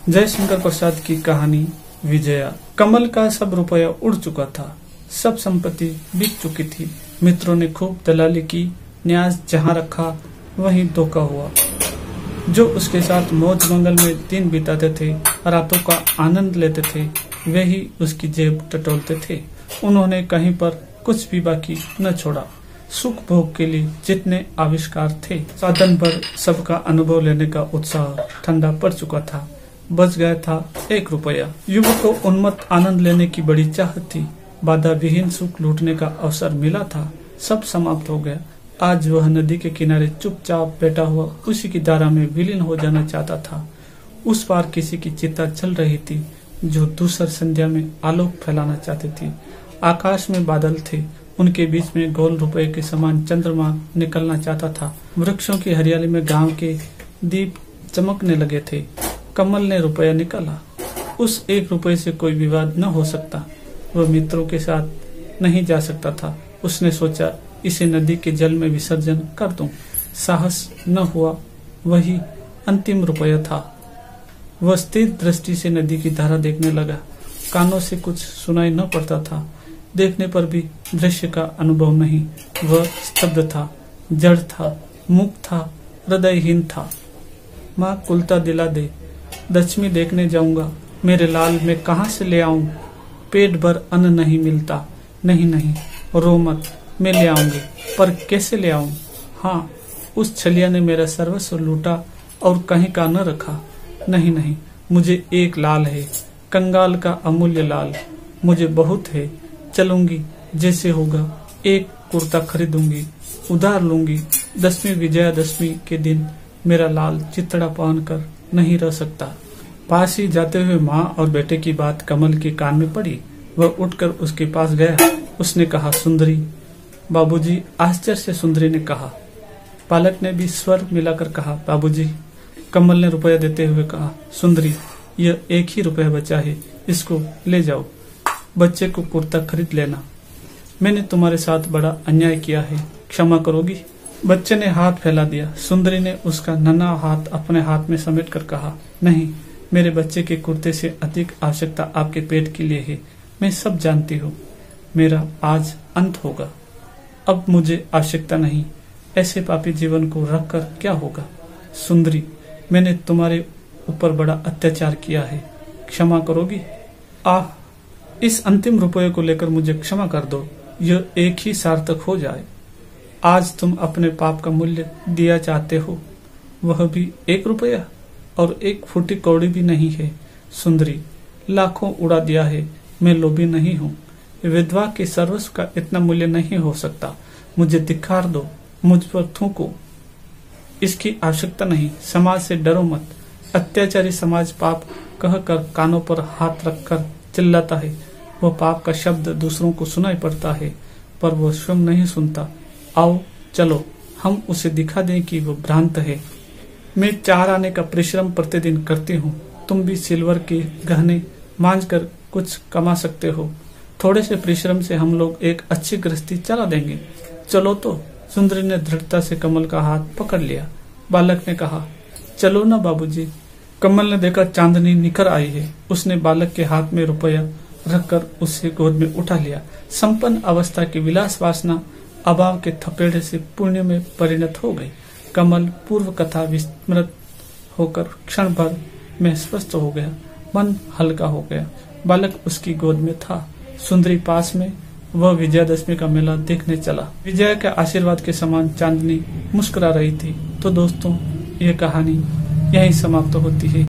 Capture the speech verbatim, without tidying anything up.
जयशंकर प्रसाद की कहानी विजया। कमल का सब रुपया उड़ चुका था, सब संपत्ति बिक चुकी थी। मित्रों ने खूब दलाली की, न्यास जहां रखा वहीं धोखा हुआ। जो उसके साथ मौज मंगल में दिन बिताते थे, रातों का आनंद लेते थे, वे ही उसकी जेब टटोलते थे। उन्होंने कहीं पर कुछ भी बाकी न छोड़ा। सुख भोग के लिए जितने आविष्कार थे, साधन पर सबका अनुभव लेने का उत्साह ठंडा पड़ चुका था। बच गया था एक रुपया। युवक को उन्मत्त आनंद लेने की बड़ी चाहत थी। बाधा विहीन सुख लूटने का अवसर मिला था, सब समाप्त हो गया। आज वह नदी के किनारे चुपचाप बैठा हुआ उसी की धारा में विलीन हो जाना चाहता था। उस पार किसी की चिता चल रही थी, जो दूसर संध्या में आलोक फैलाना चाहती थी। आकाश में बादल थे, उनके बीच में गोल रुपए के समान चंद्रमा निकलना चाहता था। वृक्षों की हरियाली में गांव के दीप चमकने लगे थे। कमल ने रुपया निकाला। उस एक रुपए से कोई विवाद न हो सकता। वह मित्रों के साथ नहीं जा सकता था। उसने सोचा, इसे नदी के जल में विसर्जन कर दूं। साहस न हुआ। वही अंतिम रुपया था। वह स्थिर दृष्टि से नदी की धारा देखने लगा। कानों से कुछ सुनाई न पड़ता था, देखने पर भी दृश्य का अनुभव नहीं। वह स्तब्ध था, जड़ था, मुक्त था, हृदयहीन था। माँ कुलता दिला दे, दशमी देखने जाऊंगा। मेरे लाल में कहाँ से ले आऊं? पेट भर अन्न नहीं मिलता। नहीं नहीं, रो मत, मैं ले आऊंगी, पर कैसे ले आऊं? हाँ, उस छलिया ने मेरा सर्वस्व लूटा और कहीं का न रखा। नहीं नहीं, मुझे एक लाल है, कंगाल का अमूल्य लाल। मुझे बहुत है, चलूंगी जैसे होगा। एक कुर्ता खरीदूंगी, उधार लूंगी। दसवीं विजयादशमी के दिन मेरा लाल चितड़ा पहन कर नहीं रह सकता। पास ही जाते हुए माँ और बेटे की बात कमल के कान में पड़ी। वह उठकर उसके पास गया। उसने कहा, सुंदरी। बाबूजी, आश्चर्य से सुंदरी ने कहा। बालक ने भी स्वर मिलाकर कहा, बाबूजी। कमल ने रुपया देते हुए कहा, सुंदरी, यह एक ही रुपया बचा है, इसको ले जाओ। बच्चे को कुर्ता खरीद लेना। मैंने तुम्हारे साथ बड़ा अन्याय किया है, क्षमा करोगी? बच्चे ने हाथ फैला दिया। सुंदरी ने उसका नन्हा हाथ अपने हाथ में समेट कर कहा, नहीं, मेरे बच्चे के कुर्ते से अधिक आवश्यकता आपके पेट के लिए है। मैं सब जानती हूँ। मेरा आज अंत होगा। अब मुझे आवश्यकता नहीं। ऐसे पापी जीवन को रख कर क्या होगा? सुंदरी, मैंने तुम्हारे ऊपर बड़ा अत्याचार किया है, क्षमा करोगी? आह, इस अंतिम रुपये को लेकर मुझे क्षमा कर दो। यह एक ही सार्थक हो जाए। आज तुम अपने पाप का मूल्य दिया चाहते हो, वह भी एक रुपया, और एक फूटी कौड़ी भी नहीं है। सुंदरी, लाखों उड़ा दिया है, मैं लोभी नहीं हूँ। विधवा के सर्वस्व का इतना मूल्य नहीं हो सकता। मुझे धिक्कार दो, मुझ पर थूको। इसकी आवश्यकता नहीं। समाज से डरो मत। अत्याचारी समाज पाप कहकर कानों पर हाथ रखकर चिल्लाता है। वह पाप का शब्द दूसरों को सुनाई पड़ता है, पर वह स्वयं नहीं सुनता। आओ चलो, हम उसे दिखा दें कि वो भ्रांत है। मैं चार आने का परिश्रम प्रतिदिन करती हूँ। तुम भी सिल्वर के गहने मांझ कर कुछ कमा सकते हो। थोड़े से परिश्रम से हम लोग एक अच्छी गृहस्थी चला देंगे। चलो तो। सुंदरी ने दृढ़ता से कमल का हाथ पकड़ लिया। बालक ने कहा, चलो ना बाबूजी। कमल ने देखा चांदनी निखर आई है। उसने बालक के हाथ में रुपया रखकर उसे गोद में उठा लिया। संपन्न अवस्था की विलास वासना अभाव के थपेड़े से पुण्य में परिणत हो गई। कमल पूर्व कथा विस्मृत होकर क्षण भर में स्वस्थ हो गया। मन हल्का हो गया। बालक उसकी गोद में था, सुंदरी पास में। वह विजयादशमी का मेला देखने चला। विजय के आशीर्वाद के समान चांदनी मुस्कुरा रही थी। तो दोस्तों, यह कहानी यहीं समाप्त होती है।